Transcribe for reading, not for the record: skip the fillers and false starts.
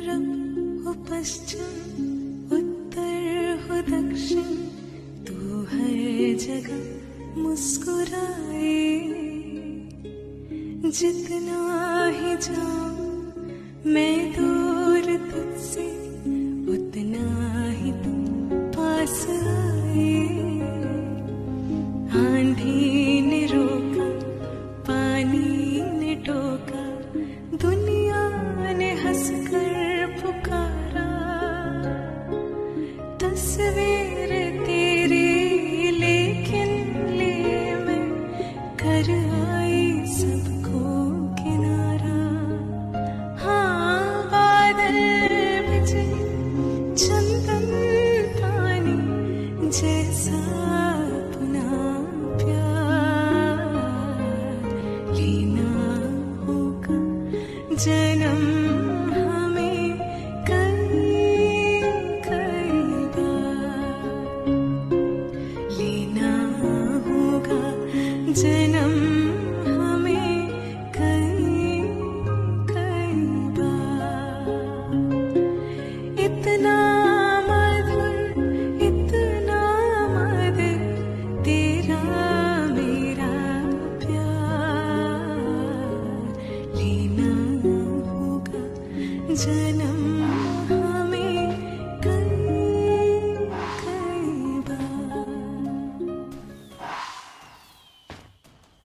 पूरब हो पश्चिम, उत्तर हो दक्षिण, तू हर जगह मुस्कुराए। जितना ही जाऊं मैं दूर तुझसे, उतना ही तुम पास आए। आंधी ने रोका, पानी ने टोका, दुनिया ने हंसकर पुकारा। तस्वीर तेरी लेकिन ले मैं कर आई सबको किनारा। हाँ बादल बिजली चंदन पानी जैसा अपना प्यार लेना होगा जन्म हमें कई कई बार। लेना होगा जन्म हमें कई कई बार। इतना मधुर तेरा मेरा प्यार, लेना होगा जन्म